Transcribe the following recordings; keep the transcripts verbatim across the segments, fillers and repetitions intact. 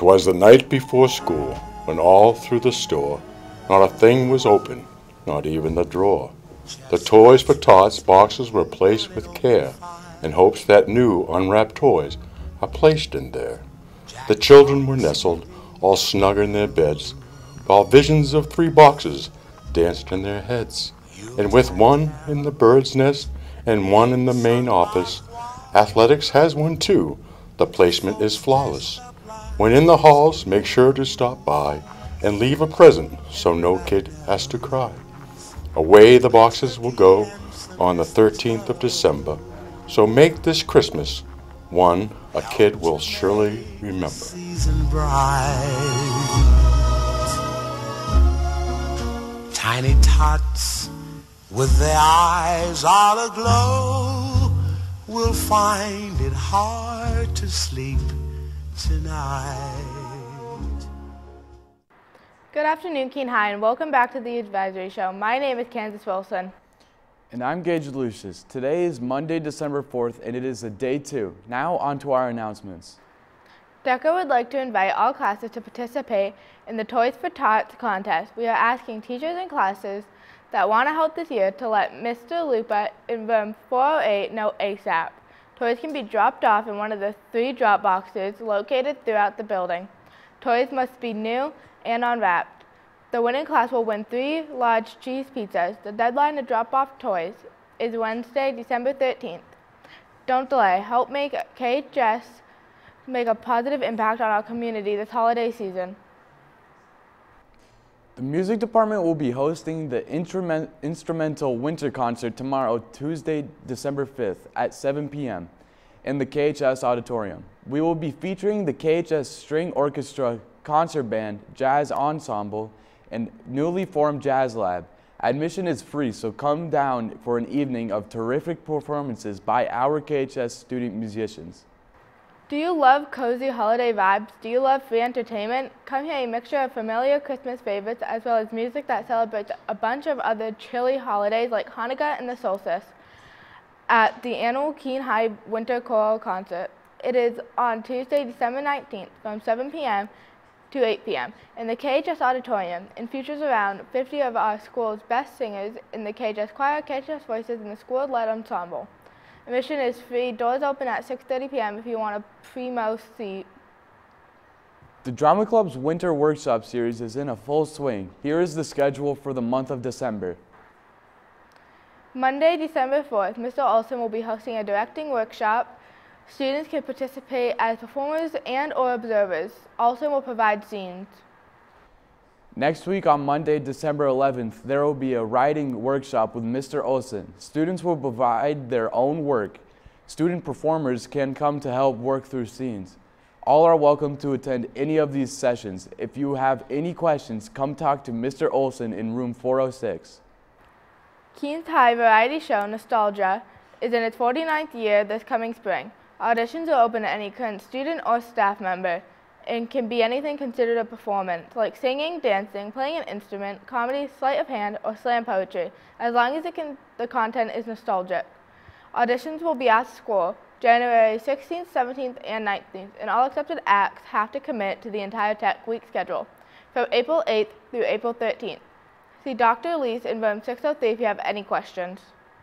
'Twas the night before school, when all through the store not a thing was open, not even the drawer. The Toys for Tots boxes were placed with care, in hopes that new unwrapped toys are placed in there. The children were nestled, all snug in their beds, while visions of three boxes danced in their heads. And with one in the bird's nest and one in the main office, athletics has one too. The placement is flawless. When in the halls, make sure to stop by and leave a present so no kid has to cry. Away the boxes will go on the thirteenth of December, so make this Christmas one a kid will surely remember. Season bright. Tiny tots with their eyes all aglow will find it hard to sleep tonight. Good afternoon, Keene High, and welcome back to the Advisory Show. My name is Kansas Wilson. And I'm Gage Lucius. Today is Monday, December fourth, and it is a day two. Now on to our announcements. DECA would like to invite all classes to participate in the Toys for Tots contest. We are asking teachers and classes that want to help this year to let Mister Lupa in room four oh eight know ASAP. Toys can be dropped off in one of the three drop boxes located throughout the building. Toys must be new and unwrapped. The winning class will win three large cheese pizzas. The deadline to drop off toys is Wednesday, December thirteenth. Don't delay. Help make K H S make a positive impact on our community this holiday season. The music department will be hosting the instrument, instrumental winter concert tomorrow, Tuesday, December fifth at seven p m in the K H S auditorium. We will be featuring the K H S String Orchestra, Concert Band, Jazz Ensemble, and newly formed Jazz Lab. Admission is free, so come down for an evening of terrific performances by our K H S student musicians. Do you love cozy holiday vibes? Do you love free entertainment? Come hear a mixture of familiar Christmas favorites as well as music that celebrates a bunch of other chilly holidays like Hanukkah and the solstice at the annual Keene High Winter Choral Concert. It is on Tuesday, December nineteenth from seven p m to eight p m in the K H S auditorium, and features around fifty of our school's best singers in the K H S choir, K H S voices, and the school-led ensemble. Admission is free. Doors open at six thirty p m if you want a primo seat. The Drama Club's Winter Workshop Series is in a full swing. Here is the schedule for the month of December. Monday, December fourth, Mister Olson will be hosting a directing workshop. Students can participate as performers and or observers. Olson will provide scenes. Next week on Monday, December eleventh, there will be a writing workshop with Mister Olson. Students will provide their own work. Student performers can come to help work through scenes. All are welcome to attend any of these sessions. If you have any questions, come talk to Mister Olson in room four oh six. Keene's High variety show, Nostalgia, is in its forty-ninth year this coming spring. Auditions are open to any current student or staff member and can be anything considered a performance, like singing, dancing, playing an instrument, comedy, sleight of hand, or slam poetry, as long as it can, the content is nostalgic. Auditions will be at school January sixteenth, seventeenth, and nineteenth, and all accepted acts have to commit to the entire tech week schedule from April eighth through April thirteenth. See Doctor Lease in room six oh three if you have any questions.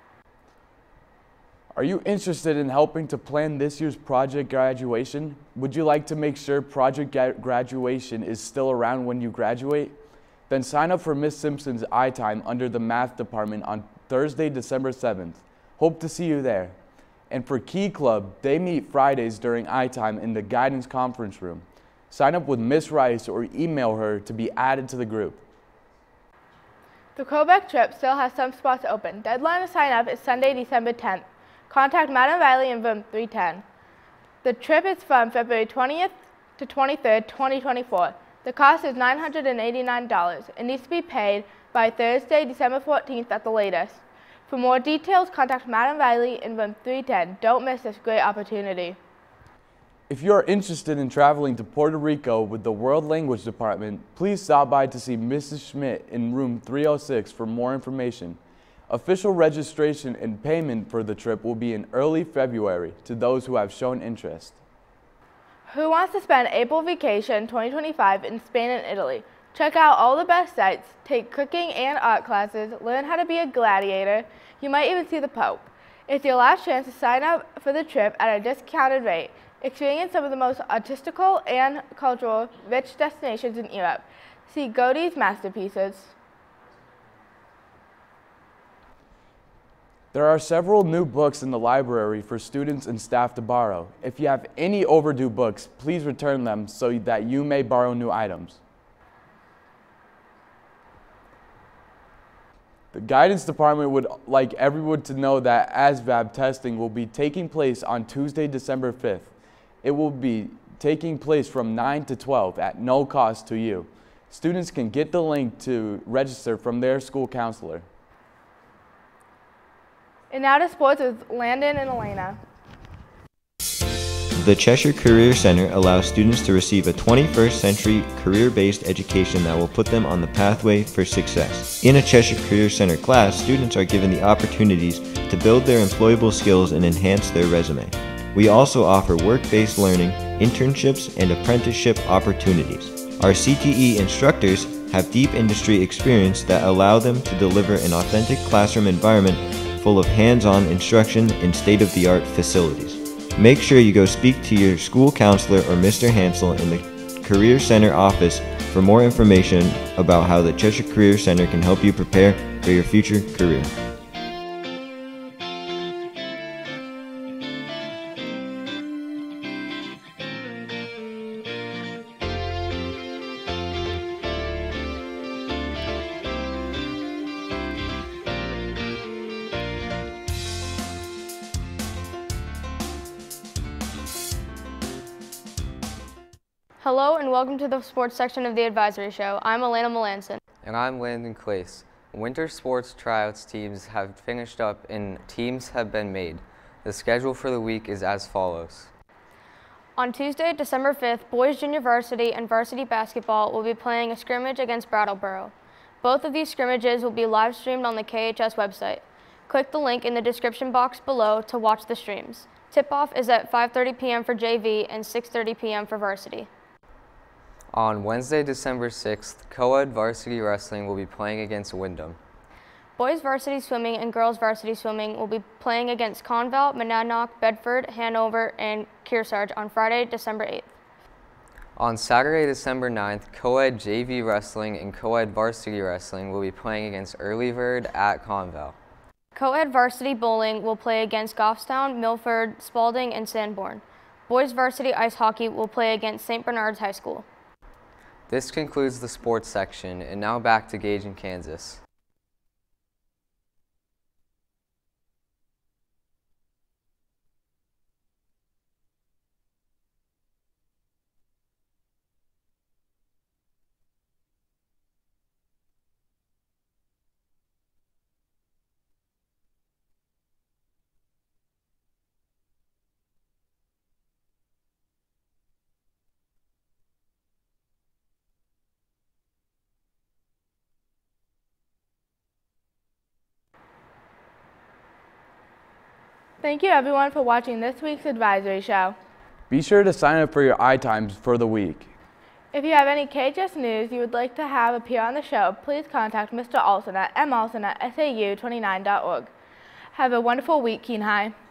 Are you interested in helping to plan this year's project graduation? Would you like to make sure project graduation is still around when you graduate? Then sign up for Miss Simpson's iTime under the Math Department on Thursday, December seventh. Hope to see you there. And for Key Club, they meet Fridays during iTime in the Guidance Conference Room. Sign up with Miss Rice or email her to be added to the group. The Quebec trip still has some spots open. Deadline to sign up is Sunday, December tenth. Contact Madam Riley in room three ten. The trip is from February twentieth to twenty-third, twenty twenty-four. The cost is nine hundred eighty-nine dollars. It needs to be paid by Thursday, December fourteenth at the latest. For more details, contact Madam Riley in room three ten. Don't miss this great opportunity. If you are interested in traveling to Puerto Rico with the World Language Department, please stop by to see Missus Schmidt in room three oh six for more information. Official registration and payment for the trip will be in early February to those who have shown interest. Who wants to spend April vacation twenty twenty-five in Spain and Italy? Check out all the best sites, take cooking and art classes, learn how to be a gladiator. You might even see the Pope. It's your last chance to sign up for the trip at a discounted rate. Experience some of the most artistical and cultural rich destinations in Europe. See Gaudi's masterpieces. There are several new books in the library for students and staff to borrow. If you have any overdue books, please return them so that you may borrow new items. The guidance department would like everyone to know that A S V A B testing will be taking place on Tuesday, December fifth. It will be taking place from nine to twelve at no cost to you. Students can get the link to register from their school counselor. And now to sports with Landon and Elena. The Cheshire Career Center allows students to receive a twenty-first century career-based education that will put them on the pathway for success. In a Cheshire Career Center class, students are given the opportunities to build their employable skills and enhance their resume. We also offer work-based learning, internships, and apprenticeship opportunities. Our C T E instructors have deep industry experience that allow them to deliver an authentic classroom environment full of hands-on instruction in state-of-the-art facilities. Make sure you go speak to your school counselor or Mister Hansel in the Career Center office for more information about how the Cheshire Career Center can help you prepare for your future career. Hello and welcome to the sports section of the Advisory Show. I'm Elena Melanson. And I'm Landon Clace. Winter sports tryouts teams have finished up and teams have been made. The schedule for the week is as follows. On Tuesday, December fifth, boys junior varsity and varsity basketball will be playing a scrimmage against Brattleboro. Both of these scrimmages will be live streamed on the K H S website. Click the link in the description box below to watch the streams. Tip-off is at five thirty p m for J V and six thirty p m for varsity. On Wednesday, December sixth, co-ed varsity wrestling will be playing against Windham. Boys varsity swimming and girls varsity swimming will be playing against Conval, Monadnock, Bedford, Hanover, and Kearsarge on Friday, December eighth. On Saturday, December ninth, co-ed J V wrestling and co-ed varsity wrestling will be playing against Earlyverd at Conval. Co-ed varsity bowling will play against Goffstown, Milford, Spalding, and Sanborn. Boys varsity ice hockey will play against Saint Bernard's High School. This concludes the sports section, and now back to Gage and Kansas. Thank you everyone for watching this week's Advisory Show. Be sure to sign up for your iTimes for the week. If you have any K H S news you would like to have appear on the show, please contact Mister Olson at m olson at s a u twenty-nine dot org. Have a wonderful week, Keene High.